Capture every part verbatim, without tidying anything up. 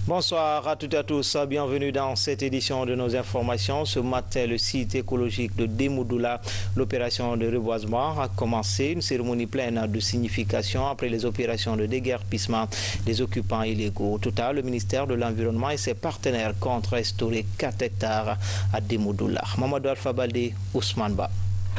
Bonsoir à toutes et à tous, bienvenue dans cette édition de nos informations. Ce matin, le site écologique de Demoudoula, l'opération de reboisement a commencé. Une cérémonie pleine de signification après les opérations de déguerpissement des occupants illégaux. Au total, le ministère de l'Environnement et ses partenaires comptent restaurer quatre hectares à Demoudoula. Mamadou Alpha Baldé, Ousmane Ba.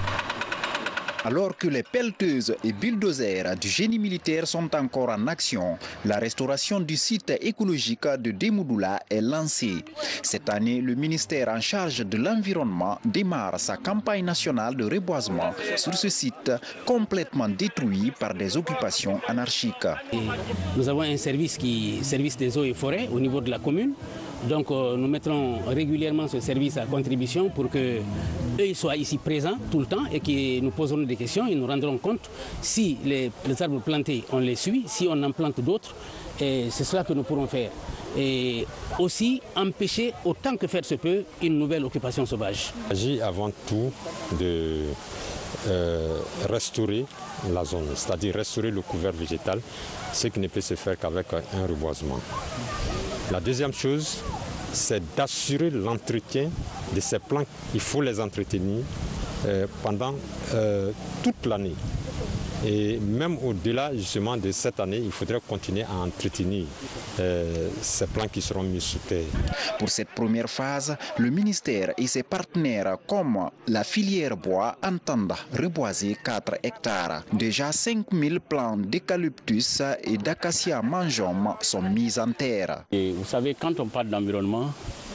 Alors que les pelleteuses et bulldozers du génie militaire sont encore en action, la restauration du site écologique de Demoudoula est lancée. Cette année, le ministère en charge de l'environnement démarre sa campagne nationale de reboisement sur ce site complètement détruit par des occupations anarchiques. Et nous avons un service qui service des eaux et forêts au niveau de la commune. Donc euh, nous mettrons régulièrement ce service à contribution pour que eux soient ici présents tout le temps et que nous poserons des questions et nous rendrons compte si les, les arbres plantés on les suit, si on en plante d'autres, et c'est cela que nous pourrons faire. Et aussi empêcher autant que faire se peut une nouvelle occupation sauvage. Il s'agit avant tout de euh, restaurer la zone, c'est-à-dire restaurer le couvert végétal, ce qui ne peut se faire qu'avec un reboisement. La deuxième chose, c'est d'assurer l'entretien de ces plants. Il faut les entretenir euh, pendant euh, toute l'année. Et même au-delà justement de cette année, il faudrait continuer à entretenir euh, ces plants qui seront mis sous terre. Pour cette première phase, le ministère et ses partenaires comme la filière bois entendent reboiser quatre hectares. Déjà cinq mille plants d'eucalyptus et d'acacia manjom sont mis en terre. Et vous savez, quand on parle d'environnement,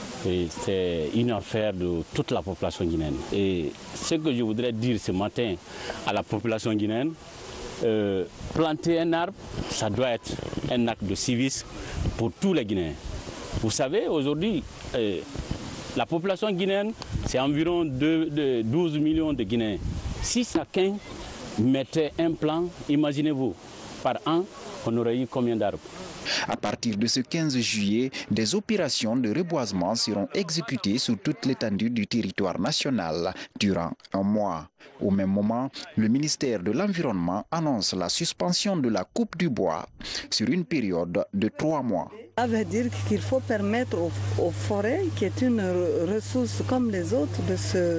c'est une affaire de toute la population guinéenne. Et ce que je voudrais dire ce matin à la population guinéenne, euh, planter un arbre, ça doit être un acte de civisme pour tous les Guinéens. Vous savez, aujourd'hui, euh, la population guinéenne, c'est environ de, de douze millions de Guinéens. Si chacun mettait un plan, imaginez-vous, par an, on aurait eu combien d'arbres? À partir de ce quinze juillet, des opérations de reboisement seront exécutées sur toute l'étendue du territoire national durant un mois. Au même moment, le ministère de l'Environnement annonce la suspension de la coupe du bois sur une période de trois mois. Ça veut dire qu'il faut permettre aux, aux forêts, qui est une ressource comme les autres, de se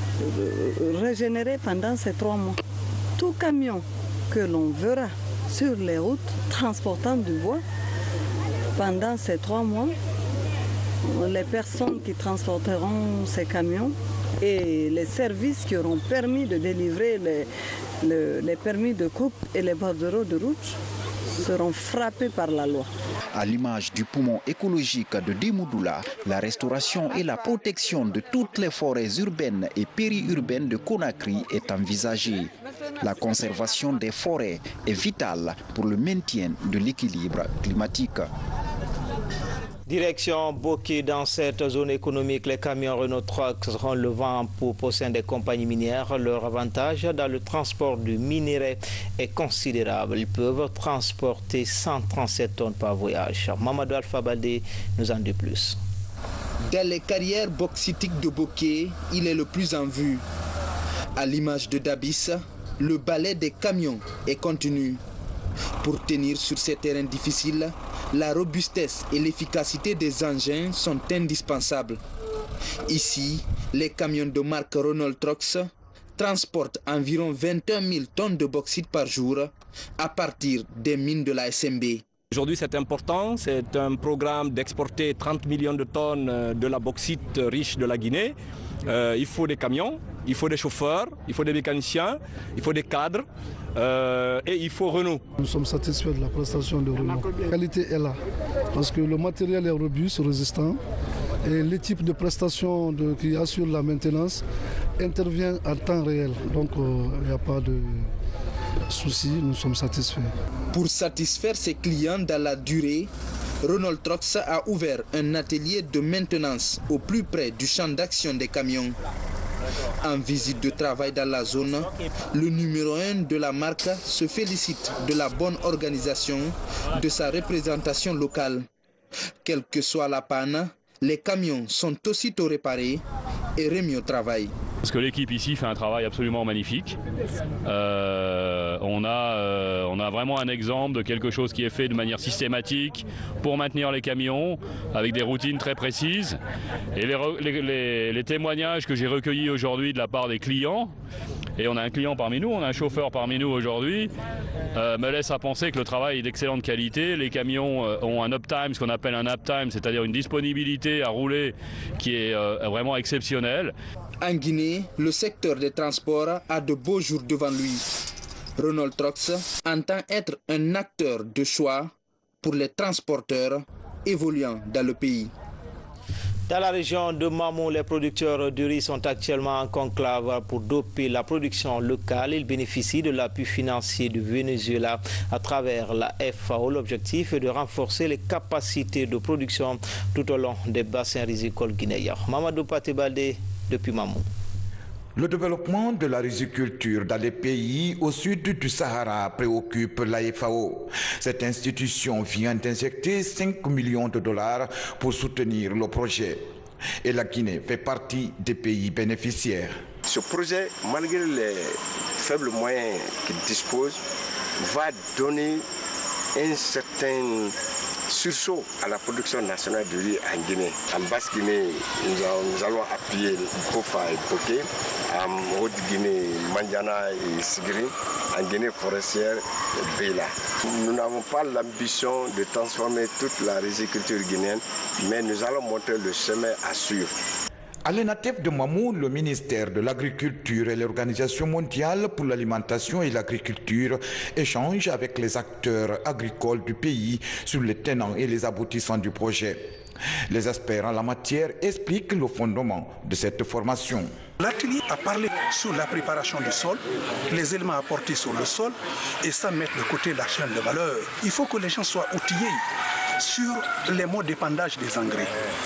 régénérer pendant ces trois mois. Tout camion que l'on verra sur les routes transportant du bois, pendant ces trois mois, les personnes qui transporteront ces camions et les services qui auront permis de délivrer les, les, les permis de coupe et les bordereaux de route seront frappés par la loi. À l'image du poumon écologique de Demoudoula, la restauration et la protection de toutes les forêts urbaines et périurbaines de Conakry est envisagée. La conservation des forêts est vitale pour le maintien de l'équilibre climatique. Direction Boké, dans cette zone économique, les camions Renault Trucks seront le vent pour posséder des compagnies minières. Leur avantage dans le transport du minerai est considérable. Ils peuvent transporter cent trente-sept tonnes par voyage. Mamadou Alpha Baldé nous en dit plus. Dans les carrières bauxitiques de Boké, il est le plus en vue. À l'image de Dabis, le balai des camions est continu. Pour tenir sur ces terrains difficiles, la robustesse et l'efficacité des engins sont indispensables. Ici, les camions de marque Renault Trucks transportent environ vingt et un mille tonnes de bauxite par jour à partir des mines de la S M B. Aujourd'hui, c'est important, c'est un programme d'exporter trente millions de tonnes de la bauxite riche de la Guinée. Euh, il faut des camions, il faut des chauffeurs, il faut des mécaniciens, il faut des cadres euh, et il faut Renault. Nous sommes satisfaits de la prestation de Renault. La qualité est là parce que le matériel est robuste, résistant et l'équipe de prestation de, qui assure la maintenance intervient en temps réel. Donc il euh, n'y a pas de souci, nous sommes satisfaits. Pour satisfaire ses clients dans la durée, Renault Trucks a ouvert un atelier de maintenance au plus près du champ d'action des camions. En visite de travail dans la zone, le numéro un de la marque se félicite de la bonne organisation de sa représentation locale. Quelle que soit la panne, les camions sont aussitôt réparés et remis au travail. Parce que l'équipe ici fait un travail absolument magnifique. Euh, on, a, euh, on a vraiment un exemple de quelque chose qui est fait de manière systématique pour maintenir les camions avec des routines très précises. Et les, les, les, les témoignages que j'ai recueillis aujourd'hui de la part des clients, et on a un client parmi nous, on a un chauffeur parmi nous aujourd'hui, euh, me laisse à penser que le travail est d'excellente qualité. Les camions euh, ont un uptime, ce qu'on appelle un uptime, c'est-à-dire une disponibilité à rouler qui est euh, vraiment exceptionnelle. En Guinée, le secteur des transports a de beaux jours devant lui. Renault Trucks entend être un acteur de choix pour les transporteurs évoluant dans le pays. Dans la région de Mamou, les producteurs de riz sont actuellement en conclave pour doper la production locale. Ils bénéficient de l'appui financier du Venezuela à travers la F A O. L'objectif est de renforcer les capacités de production tout au long des bassins rizicoles guinéens. Mamadou Patebalde depuis Mamou. Le développement de la riziculture dans les pays au sud du Sahara préoccupe la F A O. Cette institution vient d'injecter cinq millions de dollars pour soutenir le projet. Et la Guinée fait partie des pays bénéficiaires. Ce projet, malgré les faibles moyens qu'il dispose, va donner un certain sursaut à la production nationale de riz en Guinée. En Basse-Guinée, nous, nous allons appuyer Kofa et Poké. En Haute-Guinée, Mandiana et Sigri. En Guinée forestière, Bela. Nous n'avons pas l'ambition de transformer toute la riziculture guinéenne, mais nous allons montrer le chemin à suivre. À l'ENATEF de Mamou, le ministère de l'Agriculture et l'Organisation mondiale pour l'alimentation et l'agriculture échangent avec les acteurs agricoles du pays sur les tenants et les aboutissants du projet. Les experts en la matière expliquent le fondement de cette formation. L'atelier a parlé sur la préparation du sol, les éléments apportés sur le sol et ça mettre de côté la chaîne de valeur. Il faut que les gens soient outillés sur les modes d'épandage des engrais.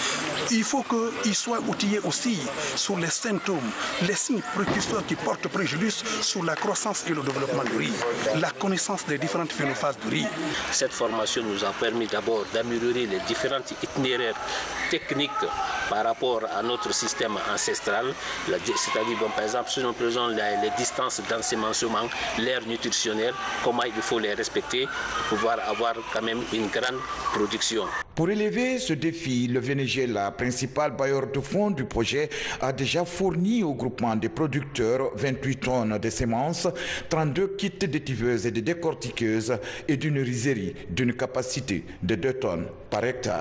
Il faut qu'ils soient outillés aussi sur les symptômes, les signes précurseurs qui portent préjudice sur la croissance et le développement du riz, la connaissance des différentes phénophases du riz. Cette formation nous a permis d'abord d'améliorer les différents itinéraires techniques par rapport à notre système ancestral, c'est-à-dire bon, par exemple si nous prenons les, les distances d'ensemencement, l'aire nutritionnelle, comment il faut les respecter pour pouvoir avoir quand même une grande production. Pour relever ce défi, le Venezuela, principal bailleur de fonds du projet, a déjà fourni au groupement des producteurs vingt-huit tonnes de semences, trente-deux kits d'étiveuses et de décortiqueuses et d'une rizerie d'une capacité de deux tonnes par hectare.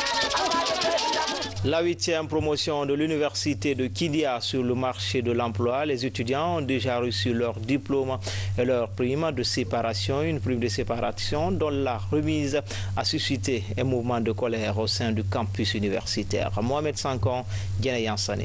La huitième promotion de l'université de Kindia sur le marché de l'emploi. Les étudiants ont déjà reçu leur diplôme et leur prime de séparation. Une prime de séparation dont la remise a suscité un mouvement de colère au sein du campus universitaire. Mohamed Sankon, Guinée Sané.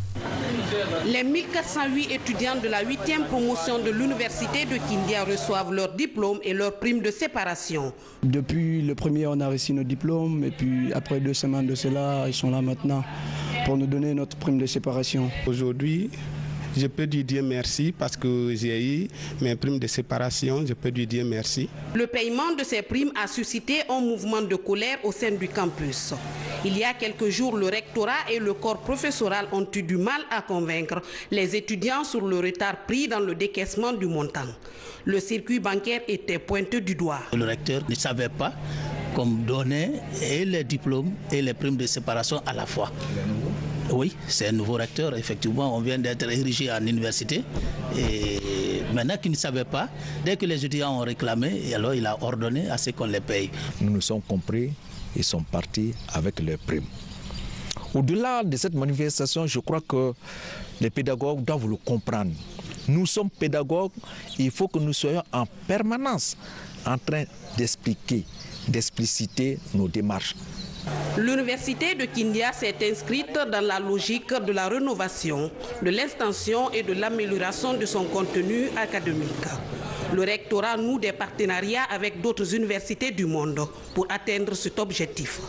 Les mille quatre cent huit étudiants de la huitième promotion de l'université de Kindia reçoivent leur diplôme et leur prime de séparation. Depuis le premier, on a reçu nos diplômes et puis après deux semaines de cela, ils sont là maintenant pour nous donner notre prime de séparation. Aujourd'hui, je peux lui dire merci parce que j'ai eu mes primes de séparation, je peux lui dire merci. Le paiement de ces primes a suscité un mouvement de colère au sein du campus. Il y a quelques jours, le rectorat et le corps professoral ont eu du mal à convaincre les étudiants sur le retard pris dans le décaissement du montant. Le circuit bancaire était pointé du doigt. Le recteur ne savait pas comme donner et les diplômes et les primes de séparation à la fois. Oui, c'est un nouveau recteur. Effectivement, on vient d'être érigé en université. Et maintenant qu'il ne savait pas, dès que les étudiants ont réclamé, alors il a ordonné à ce qu'on les paye. Nous nous sommes compris, ils sont partis avec leurs primes. Au-delà de cette manifestation, je crois que les pédagogues doivent le comprendre. Nous sommes pédagogues, il faut que nous soyons en permanence en train d'expliquer, d'expliciter nos démarches. L'université de Kindia s'est inscrite dans la logique de la rénovation, de l'extension et de l'amélioration de son contenu académique. Le rectorat noue des partenariats avec d'autres universités du monde pour atteindre cet objectif.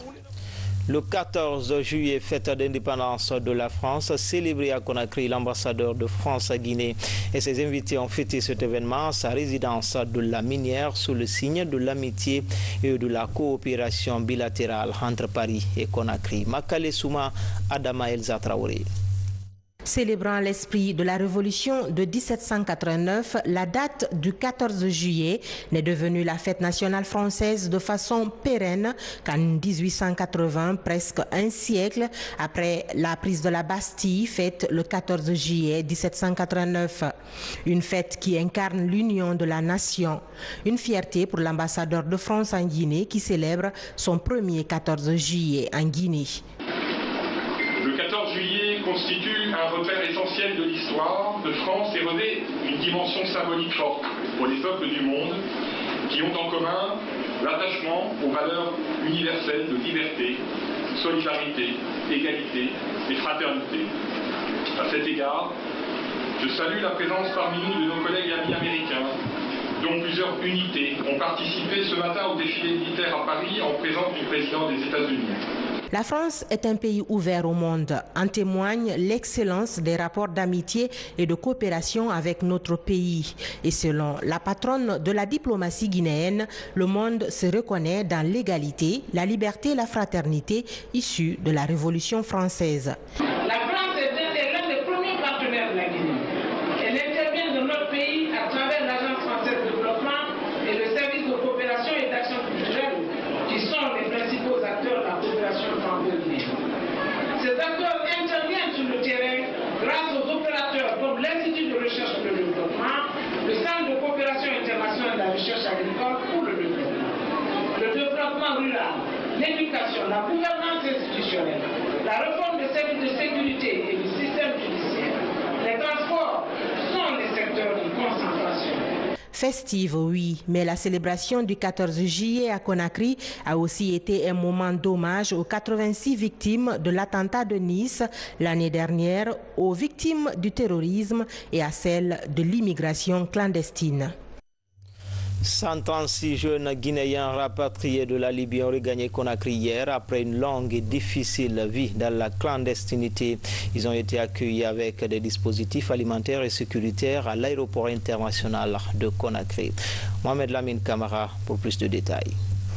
Le quatorze juillet, fête d'indépendance de la France, célébrée à Conakry, l'ambassadeur de France à Guinée et ses invités ont fêté cet événement à sa résidence de la Minière sous le signe de l'amitié et de la coopération bilatérale entre Paris et Conakry. Makale Souma, Adama Elza Traoré. Célébrant l'esprit de la révolution de mille sept cent quatre-vingt-neuf, la date du quatorze juillet n'est devenue la fête nationale française de façon pérenne qu'en mille huit cent quatre-vingts, presque un siècle après la prise de la Bastille, fête le quatorze juillet mille sept cent quatre-vingt-neuf. Une fête qui incarne l'union de la nation. Une fierté pour l'ambassadeur de France en Guinée qui célèbre son premier quatorze juillet en Guinée. Le quatorze juillet constitue un repère essentiel de l'histoire de France et revêt une dimension symbolique forte pour les peuples du monde qui ont en commun l'attachement aux valeurs universelles de liberté, solidarité, égalité et fraternité. À cet égard, je salue la présence parmi nous de nos collègues et amis américains, dont plusieurs unités ont participé ce matin au défilé militaire à Paris en présence du président des États-Unis. La France est un pays ouvert au monde. En témoigne l'excellence des rapports d'amitié et de coopération avec notre pays. Et selon la patronne de la diplomatie guinéenne, le monde se reconnaît dans l'égalité, la liberté et la fraternité issues de la Révolution française. La France est l'un des premiers partenaires de la Guinée. Elle intervient dans notre pays à travers l'Agence française de développement et le service de coopération et d'action culturelle, qui sont les principaux acteurs de la coopération franco-guinéenne. Ces acteurs interviennent sur le terrain grâce aux opérateurs comme l'Institut de recherche pour le développement, le Centre de coopération internationale de la recherche agricole pour le développement, le développement rural, l'éducation, la gouvernance institutionnelle, la réforme des services de sécurité et du système judiciaire. Les transports sont les secteurs de concentration. Festive, oui, mais la célébration du quatorze juillet à Conakry a aussi été un moment d'hommage aux quatre-vingt-six victimes de l'attentat de Nice l'année dernière, aux victimes du terrorisme et à celles de l'immigration clandestine. cent trente-six jeunes Guinéens rapatriés de la Libye ont regagné Conakry hier après une longue et difficile vie dans la clandestinité. Ils ont été accueillis avec des dispositifs alimentaires et sécuritaires à l'aéroport international de Conakry. Mohamed Lamine Camara pour plus de détails.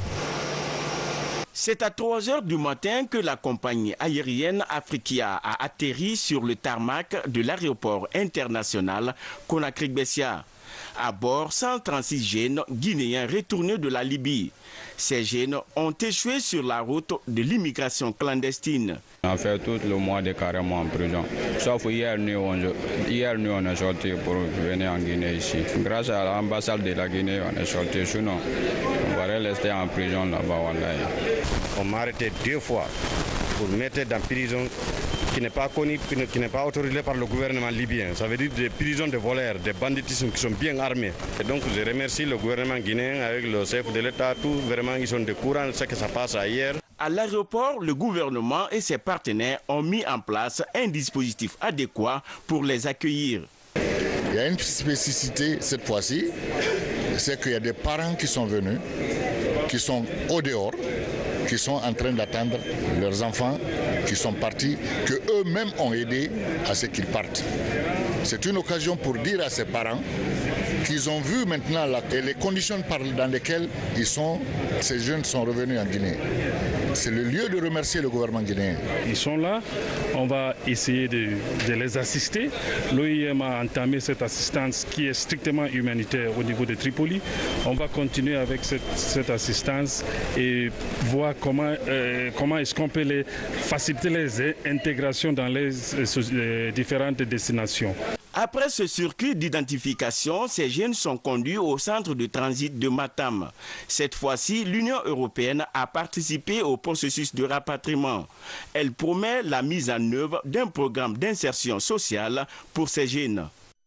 C'est à trois heures du matin que la compagnie aérienne Africa a atterri sur le tarmac de l'aéroport international Conakry-Bessia. À bord, cent trente-six jeunes guinéens retournés de la Libye. Ces jeunes ont échoué sur la route de l'immigration clandestine. On a fait tout le mois de carrément en prison. Sauf hier, nous, on, hier, nous, on est sortis pour venir en Guinée ici. Grâce à l'ambassade de la Guinée, on est sortis. Sinon, on va rester en prison là-bas. On m'a arrêté deux fois pour mettre dans prison qui n'est pas connu, qui n'est pas autorisé par le gouvernement libyen. Ça veut dire des prisons de voleurs, des banditismes qui sont bien armés. Et donc je remercie le gouvernement guinéen avec le chef de l'État, tout vraiment ils sont de courant de ce que ça passe ailleurs. À l'aéroport, le gouvernement et ses partenaires ont mis en place un dispositif adéquat pour les accueillir. Il y a une spécificité cette fois-ci, c'est qu'il y a des parents qui sont venus, qui sont au dehors, qui sont en train d'attendre leurs enfants qui sont partis, que eux-mêmes ont aidé à ce qu'ils partent. C'est une occasion pour dire à ces parents qu'ils ont vu maintenant la, les conditions dans lesquelles ils sont, ces jeunes sont revenus en Guinée. C'est le lieu de remercier le gouvernement guinéen. Ils sont là, on va essayer de, de les assister. L'O I M a entamé cette assistance qui est strictement humanitaire au niveau de Tripoli. On va continuer avec cette, cette assistance et voir comment, euh, comment est-ce qu'on peut les faciliter les intégrations dans les, les différentes destinations. Après ce circuit d'identification, ces jeunes sont conduits au centre de transit de Matam. Cette fois-ci, l'Union européenne a participé au processus de rapatriement. Elle promet la mise en œuvre d'un programme d'insertion sociale pour ces jeunes.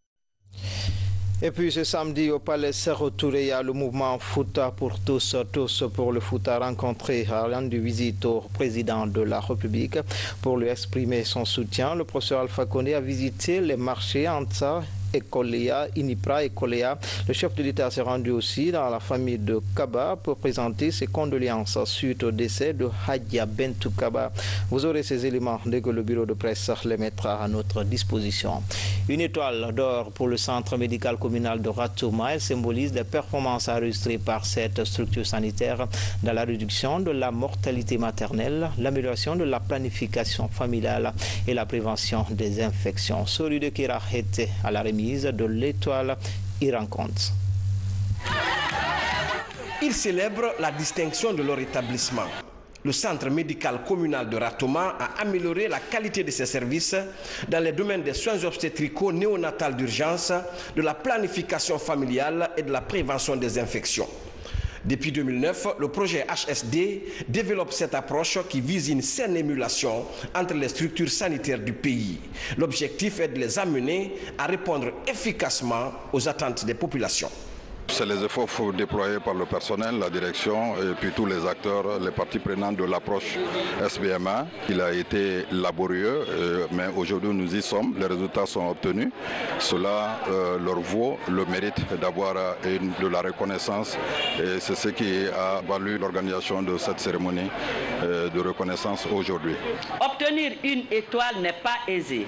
Et puis ce samedi au Palais Sékou Touré, le mouvement Fouta pour tous, tous pour le Fouta a rencontré, a rendu visite au président de la République pour lui exprimer son soutien. Le professeur Alpha Condé a visité les marchés Ansa et Koléa, Inipra et Koléa. Le chef de l'État s'est rendu aussi dans la famille de Kaba pour présenter ses condoléances suite au décès de Hadja Bentou Kaba. Vous aurez ces éléments dès que le bureau de presse les mettra à notre disposition. Une étoile d'or pour le centre médical communal de Ratouma. Elle symbolise les performances enregistrées par cette structure sanitaire dans la réduction de la mortalité maternelle, l'amélioration de la planification familiale et la prévention des infections. Sori de Kira était à la remise de l'étoile Iranconte. Ils célèbrent la distinction de leur établissement. Le centre médical communal de Ratouma a amélioré la qualité de ses services dans les domaines des soins obstétricaux néonatales d'urgence, de la planification familiale et de la prévention des infections. Depuis deux mille neuf, le projet H S D développe cette approche qui vise une saine émulation entre les structures sanitaires du pays. L'objectif est de les amener à répondre efficacement aux attentes des populations. C'est les efforts déployés par le personnel, la direction et puis tous les acteurs, les parties prenantes de l'approche S B M A. Il a été laborieux, mais aujourd'hui nous y sommes, les résultats sont obtenus. Cela euh, leur vaut le mérite d'avoir de la reconnaissance et c'est ce qui a valu l'organisation de cette cérémonie euh, de reconnaissance aujourd'hui. Obtenir une étoile n'est pas aisé.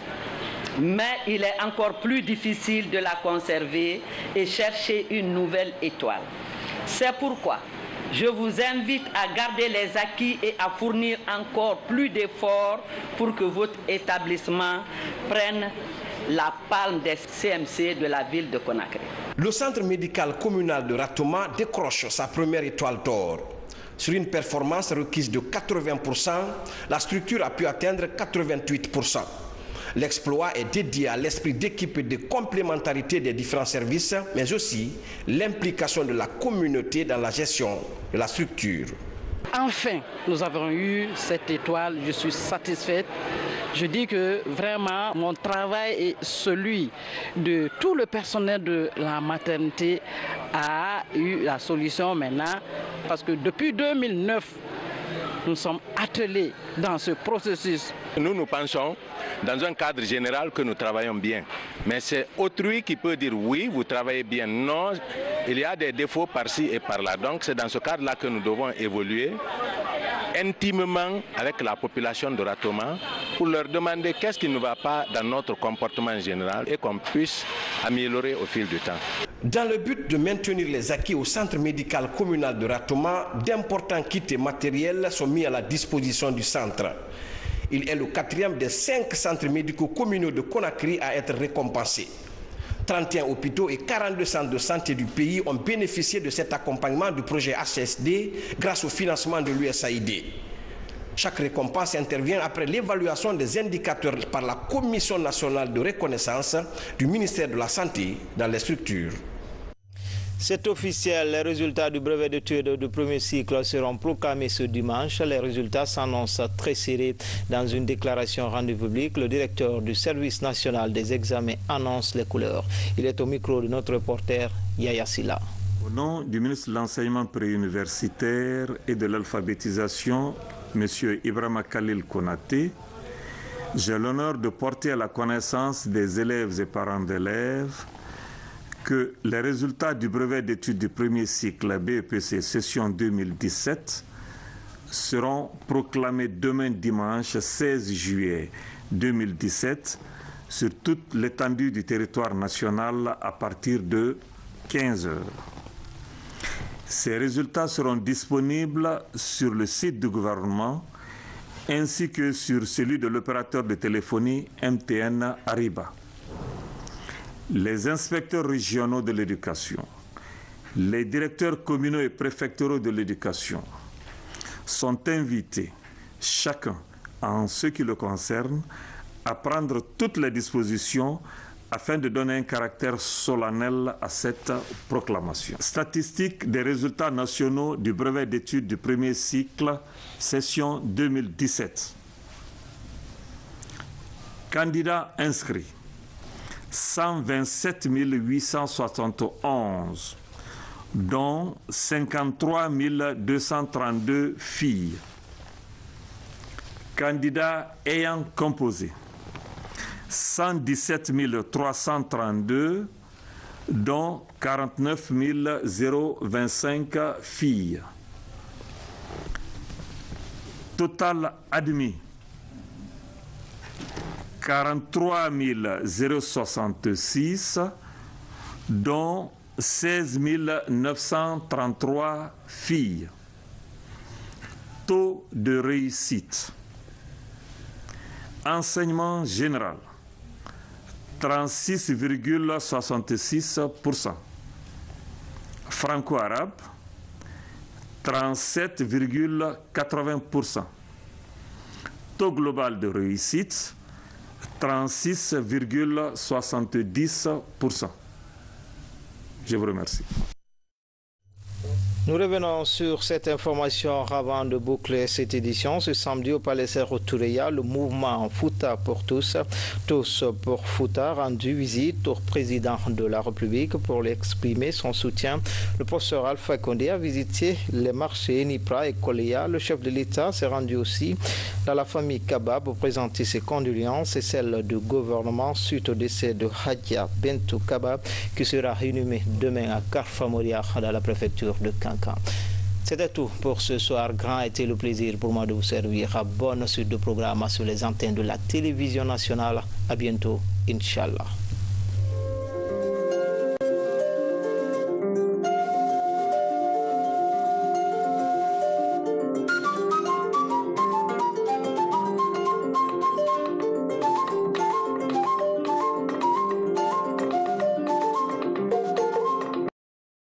Mais il est encore plus difficile de la conserver et chercher une nouvelle étoile. C'est pourquoi je vous invite à garder les acquis et à fournir encore plus d'efforts pour que votre établissement prenne la palme des C M C de la ville de Conakry. Le centre médical communal de Ratouma décroche sa première étoile d'or. Sur une performance requise de quatre-vingts pour cent, la structure a pu atteindre quatre-vingt-huit pour cent. L'exploit est dédié à l'esprit d'équipe et de complémentarité des différents services, mais aussi l'implication de la communauté dans la gestion de la structure. Enfin, nous avons eu cette étoile, je suis satisfaite. Je dis que vraiment, mon travail et celui de tout le personnel de la maternité a eu la solution maintenant, parce que depuis deux mille neuf, nous sommes attelés dans ce processus. Nous, nous pensons, dans un cadre général, que nous travaillons bien. Mais c'est autrui qui peut dire oui, vous travaillez bien. Non, il y a des défauts par-ci et par-là. Donc c'est dans ce cadre-là que nous devons évoluer intimement avec la population de Ratouma pour leur demander qu'est-ce qui ne va pas dans notre comportement général et qu'on puisse améliorer au fil du temps. Dans le but de maintenir les acquis au centre médical communal de Ratouma, d'importants kits et matériels sont mis à la disposition du centre. Il est le quatrième des cinq centres médicaux communaux de Conakry à être récompensé. trente et un hôpitaux et quarante-deux centres de santé du pays ont bénéficié de cet accompagnement du projet H S D grâce au financement de l'U S A I D. Chaque récompense intervient après l'évaluation des indicateurs par la Commission nationale de reconnaissance du ministère de la Santé dans les structures. C'est officiel, les résultats du brevet d'études du premier cycle seront proclamés ce dimanche. Les résultats s'annoncent très serrés. Dans une déclaration rendue publique, le directeur du service national des examens annonce les couleurs. Il est au micro de notre reporter Yaya Silla. Au nom du ministre de l'Enseignement préuniversitaire et de l'alphabétisation, M. Ibrahima Khalil Konaté, j'ai l'honneur de porter à la connaissance des élèves et parents d'élèves que les résultats du brevet d'études du premier cycle B E P C session deux mille dix-sept seront proclamés demain dimanche seize juillet deux mille dix-sept sur toute l'étendue du territoire national à partir de quinze heures. Ces résultats seront disponibles sur le site du gouvernement ainsi que sur celui de l'opérateur de téléphonie M T N Ariba. Les inspecteurs régionaux de l'éducation, les directeurs communaux et préfectoraux de l'éducation sont invités, chacun en ce qui le concerne, à prendre toutes les dispositions afin de donner un caractère solennel à cette proclamation. Statistiques des résultats nationaux du brevet d'études du premier cycle, session deux mille dix-sept. Candidats inscrits. cent vingt-sept mille huit cent soixante et onze, dont cinquante-trois mille deux cent trente-deux filles. Candidats ayant composé, cent dix-sept mille trois cent trente-deux, dont quarante-neuf mille vingt-cinq filles. Total admis, quarante-trois mille soixante-six, dont seize mille neuf cent trente-trois filles. Taux de réussite. Enseignement général, trente-six virgule soixante-six pour cent. Franco-arabe, trente-sept virgule quatre-vingts pour cent. Taux global de réussite, trente-six virgule soixante-dix pour cent. Je vous remercie. Nous revenons sur cette information avant de boucler cette édition. Ce samedi au Palais Sékou Toureya, le mouvement Fouta pour tous, tous pour Fouta, rendu visite au président de la République pour lui exprimer son soutien. Le professeur Alpha Condé a visité les marchés Nipra et Koleya. Le chef de l'État s'est rendu aussi dans la famille Kaba pour présenter ses condoléances et celles du gouvernement suite au décès de Hadja Bentou Kaba qui sera inhumé demain à Karfamoria dans la préfecture de Caen. C'était tout pour ce soir. Grand a été le plaisir pour moi de vous servir. À bonne suite de programmes sur les antennes de la télévision nationale. À bientôt, Inch'Allah.